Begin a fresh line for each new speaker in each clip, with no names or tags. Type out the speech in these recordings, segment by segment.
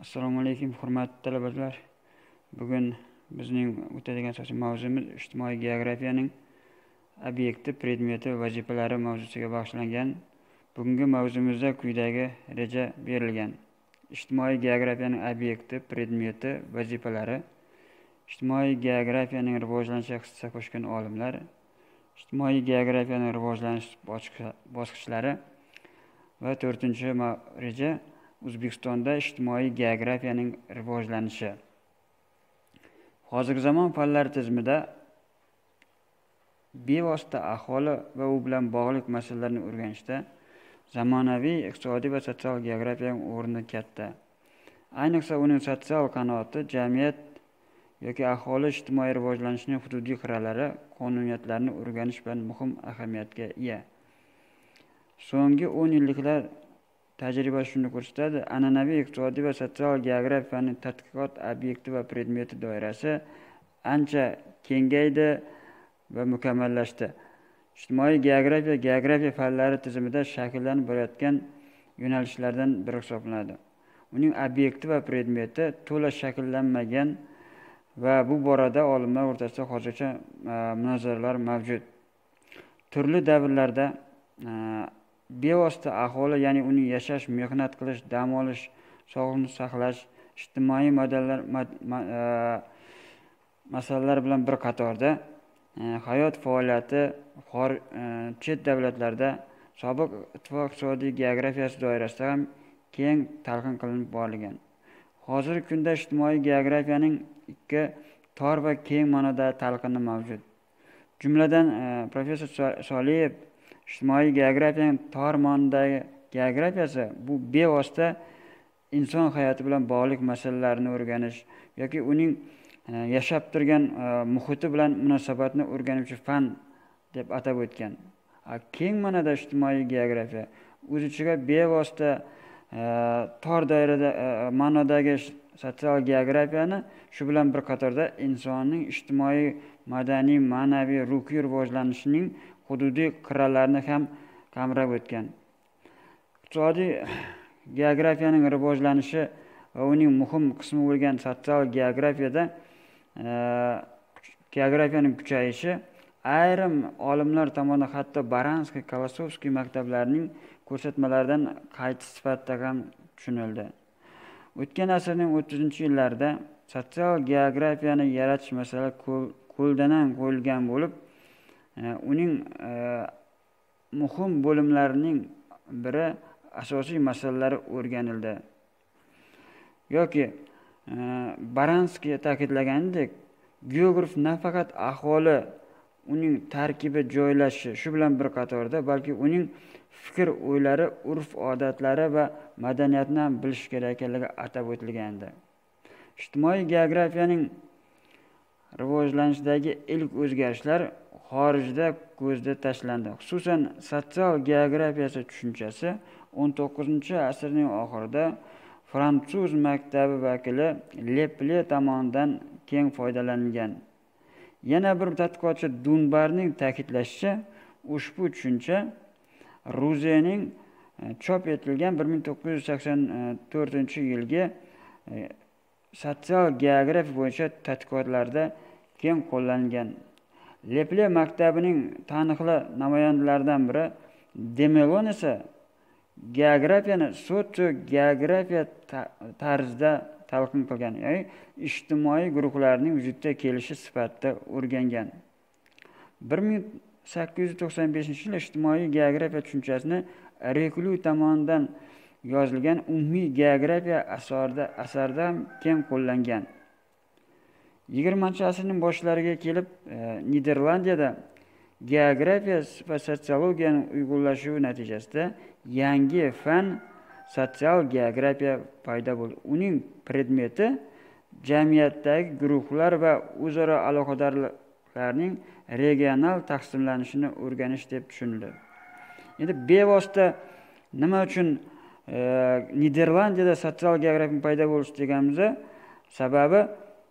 Assalomu alaykum, hurmatli talabalar. Bugun bizning o'tadigan asosiy mavzumiz ijtimoiy geografiyaning obyekti, predmeti, vazifalari mavzusiga bag'ishlangan. Bugungi mavzumizda quyidagi reja berilgan. Ijtimoiy geografiyaning obyekti, predmeti, vazifalari, ijtimoiy geografiyaning rivojlanishiga hissa qo'shgan olimlar, ijtimoiy geografiyaning rivojlanish bosqichlari va 4-reja O'zbekistonda ijtimoiy geografiyaning rivojlanishi. Hozirgi zamon fanlari tizimida bevosita aholi va u bilan bog'liq masalalarni o'rganishda zamonaviy iqtisodiy va sotsial geografiyaning o'rni katta. Ayniqsa uning sotsial qanoti jamiyat yoki aholi ijtimoiy rivojlanishining hududiy qirralari, qonuniyatlarini o'rganish bilan muhim ahamiyatga ega. So'nggi 10 yilliklar tajriba shuni ko'rsatadi: an'anaviy iqtisodiy va sotsial geografiyaning tadqiqot obyekti va predmeti doirasi ancha kengaydi va mukammallashdi. Ijtimoiy geografiya fanlari tizimida shakllanib borayotgan yo'nalishlardan biri hisoblanadi. Uning obyekti va predmeti to'la shakllanmagan va bu borada olimlar o'rtasida hozircha munozaralar mavjud. Turli davrlarda bevosita aholi, ya'ni uning yashash, mehnat qilish, dam olish, sog'liqni saqlash, ijtimoiy masalalar bilan bir qatorda hayot faoliyati chet davlatlarda sobiq ittifoq iqtisodiy geografiyasi doirasida ham keng talqin qilinib borilgan. Hozirgi kunda ijtimoiy geografiyaning ikki tor va keng ma'nodagi talqini mavjud. Jumladan, professor Soliyev ijtimoiy geografiyaning tor ma'nodagi geografiyasi bu bevosita inson hayoti bilan bog'liq masalalarni o'rganish yoki uning yashab turgan muhiti bilan munosabatni o'rganuvchi fan deb atab o'tgan. Keng ma'noda ijtimoiy geografiya o'z ichiga bevosita tor doirada ma'nodagi sotsial geografiyani shu bilan bir qatorda insonning ijtimoiy, madaniy, ma'naviy, ruhiy rivojlanishining hududiy qirralarini ham qamrab o'tgan. Iqtisodiy geografiyaning rivojlanishi va uning muhim qismi bo'lgan sotsial geografiyaning kuchayishi ayrim olimlar tomonidan hatto Baranskiy, Kolosovskiy maktablarining ko'rsatmalaridan qayta sifatida ham tushunildi. O'tgan asrning 30-yillarida sotsial geografiyani yaratish masalasi qo'ldan qo'yilgan bo'lib, uning muhim bo'limlarining biri asosiy masalalar o'rganildi. Yoki Baranskiy ta'kidlaganidek, geograf nafaqat aholi, uning tarkibi, joylashishi shu bilan bir qatorda, balki uning fikr, o'ylari, urf-odatlari va madaniyatni ham bilish kerak ekanligi atab o'tilgandi. Ijtimoiy geografiyaning rivojlanishidagi ilk o'zgarishlar xorijda ko'zda tashlandi. Xususan, sotsial geografiyasi tushunchasi 19-asrning oxirida fransuz maktabi vakili Leple tomonidan keng foydalanilgan. Yana bir tadqiqotchi Dunbarning ta'kidlashicha, ushbu tushuncha Ruzening chop etilgan 1984-yilgi sotsial geografiya bo'yicha tadqiqotlarda keng qo'llangan. Leple maktabining taniqli namoyandalaridan biri Demelon esa geografiyani sotio-geografiya tarzida talqin qilgan, ya'ni ijtimoiy guruhlarning vujudga kelishi sifatida o'rgangan. 1895-yilda ijtimoiy geografiya tushunchasini Reklu tomonidan yozilgan umumiy geografiya asarida ham keng qo'llangan. 20-asrning boshlariga kelib, Niderlandiyada geografiya va sotsiologiyaning uyg'unlashuvi natijasida yangi fan sotsial geografiya paydo bo'ldi. Uning predmeti jamiyatdagi guruhlar va o'zaro aloqadorliklarning regional taqsimlanishini o'rganish deb tushunildi. Endi bevosita nima uchun Niderlandiyada sotsial geografiya paydo bo'lishi deganimizda, sababi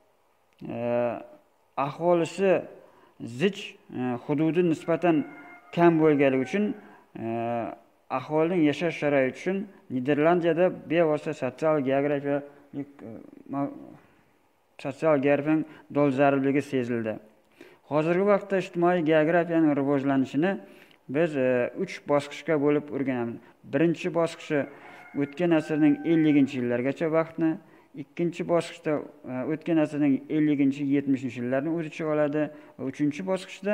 aholisi zich hududi nisbatan kam bo'lganligi uchun aholining yashash sharoiti uchun Niderlandiyada bevosita sotsial geografiyaning dolzarbligi sezildi. Hozirgi vaqtda ijtimoiy geografiyaning rivojlanishini biz 3 bosqichga bo'lib o'rganamiz. Birinchi bosqichi o'tgan asrning 50-yillargacha vaqtni, ikkinchi bosqichda o'tgan asrning 50-70-yillarni o'z ichiga oladi va uchinchi bosqichda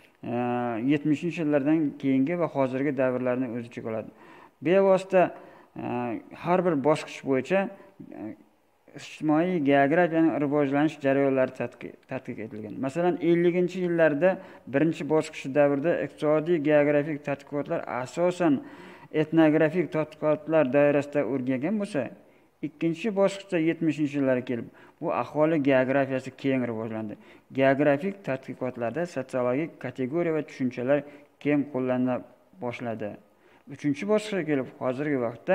70-yillardan keyingi va hozirgi davrlarni o'z ichiga oladi. Bevosita har bir bosqich bo'yicha ijtimoiy geografiyaning rivojlanish jarayonlari tadqiq etilgan. Masalan, 50-yillarda birinchi bosqich davrida iqtisodiy geografik tadqiqotlar asosan etnografik tadqiqotlar doirasida o'rgangan bo'lsa, ikkinchi bosqichda 70-yillarga kelib, bu aholi geografiyasi keng rivojlandi. Geografik tadqiqotlarda sotsiologik kategoriya va tushunchalar keng qo'llana boshladi. Uchinchi bosqichga kelib, hozirgi vaqtda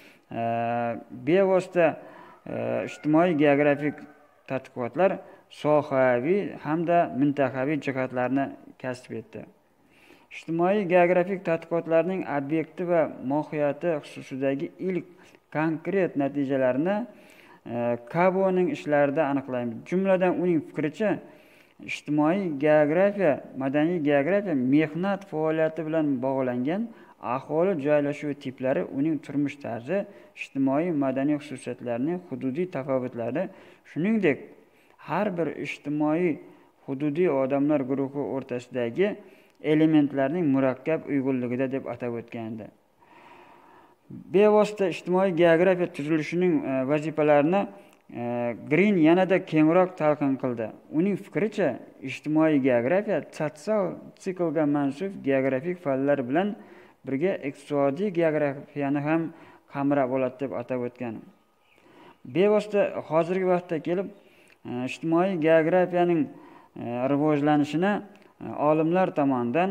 bevosita ijtimoiy geografik tadqiqotlar sohaviy hamda mintaqaviy jihatlarni kasb etdi. Ijtimoiy geografik tadqiqotlarning obyekti va mohiyati xususidagi ilk konkret natijalarini Kaboning ishlarida aniqlaymiz. Jumladan uning fikricha, ijtimoiy geografiya, madaniy geografiya mehnat faoliyati bilan bog'langan aholi joylashuvi tiplari, uning turmush tarzi, ijtimoiy madaniy xususiyatlarining hududiy tafovutlari, shuningdek har bir ijtimoiy hududiy odamlar guruhi o'rtasidagi elementlarning murakkab uyg'unligida deb atab o'tgandi. Bevosita ijtimoiy geografiya tuzilishining vazifalarini Green yanada kengroq talqin qildi. Uning fikricha, ijtimoiy geografiya sotsial siklga mansub geografik fanlar bilan birga iqtisodiy geografiyani ham qamrab oladi deb atab o'tgan. Bevosita hozirgi vaqtda kelib, ijtimoiy geografiyaning rivojlanishini olimlar tomonidan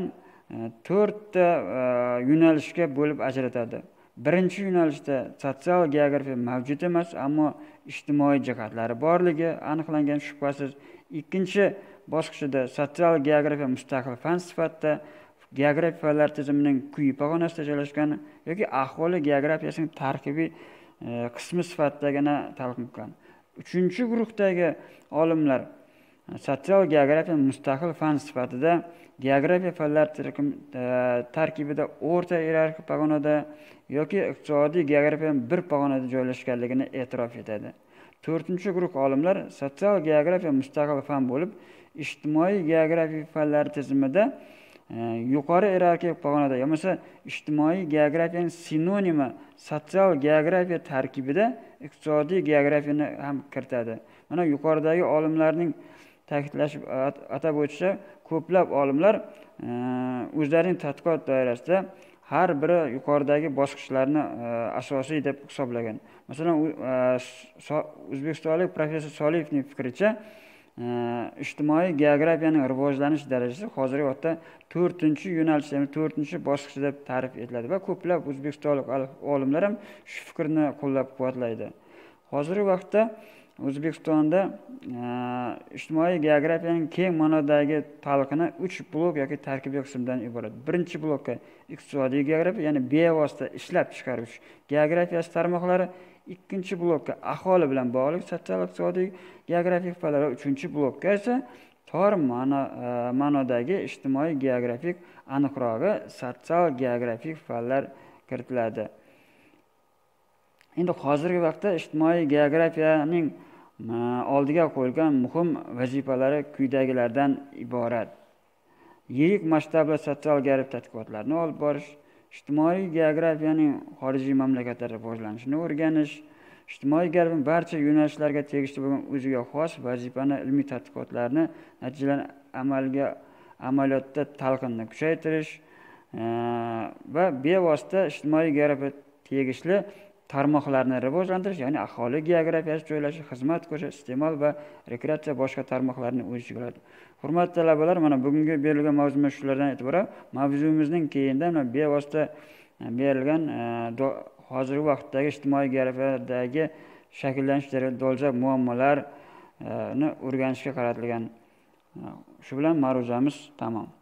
4 ta yo'nalishga bo'lib ajratadi. Birinchi yo'nalishda sotsial geografiya mavjud emas, ammo ijtimoiy jihatlari borligi aniqlangan shubhasiz. Ikkinchi bosqichda sotsial geografiya mustaqil fan sifatida geografiya fanlar tizimining quyi pog'onasida joylashgan yoki aholi geografiyasining tarkibiy qismi sifatidagina talqin qilgan. Uchinchi guruhdagi olimlar sotsial geografiya mustaqil fan sifatida geografiya fanlar tarkibida o'rta iyerarxik pog'onada yoki iqtisodiy geografiya bir pog'onada joylashganligini e'tirof etadi. To'rtinchi guruh olimlar sotsial geografiya mustaqil fan bo'lib, ijtimoiy geografiya fanlari tizimida yuqori iyerarxik pog'onada, yo'lmasa ijtimoiy geografiyaning sinonimi sotsial geografiya tarkibida iqtisodiy geografiyani ham kiritadi. Mana yuqoridagi olimlarning ta'kidlashib atab o'tishicha, ko'plab olimlar o'zlarining tadqiqot doirasida har biri yuqoridagi bosqichlarni asosiy deb hisoblagan. Masalan, o'zbekistonlik professor Soliyevning fikricha, ijtimoiy geografiyaning rivojlanish darajasi hozirgi vaqtda 4-yo'nalish, ya'ni 4-bosqich deb ta'rif etiladi va ko'plab o'zbekistonlik olimlar ham shu fikrni qo'llab-quvvatlaydi. Hozirgi vaqtda O'zbekistonda ijtimoiy geografiyaning keng ma'nodagi talqini 3 blok yoki tarkibiy qismdan iborat. Birinchi blokka iqtisodiy geografiya, ya'ni bevosita ishlab chiqaruvchi geografiyasi tarmoqlari, ikkinchi blokka aholi bilan bog'liq sotsial-iqtisodiy geografik fanlar, uchinchi blokka esa tor ma'nodagi ijtimoiy geografik, aniqrog'i sotsial geografik fanlar kiritiladi. Endi hozirgi vaqtda ijtimoiy geografiyaning oldiga qo'yilgan muhim vazifalari quyidagilardan iborat. Yirik masshtabli sotsial geografik tadqiqotlarni olib borish, ijtimoiy geografiyaning xorijiy mamlakatlarda rivojlanishini o'rganish, ijtimoiy geografiyaning barcha yo'nalishlarga tegishli bo'lgan o'ziga xos vazifani, ilmiy tadqiqotlarni natijalarini amaliyotda talqinni kuchaytirish va bevosita ijtimoiy geografiyaga tegishli tarmoqlarni rivojlantirish, ya'ni aholi geografiyasi joylashish, xizmat ko'rsatish, iste'mol va rekreatsiya boshqa tarmoqlarni o'z ichiga oladi. Hurmatli talabalar, mana bugungi berilgan mavzuimiz shulardan e'tiborat. Mavzumizning keyinda bevosita berilgan hozirgi vaqtdagi ijtimoiy geografiyadagi shakllanish jarayonida dolzarb muammolarni o'rganishga qaratilgan. Shu bilan ma'ruzamiz tamom.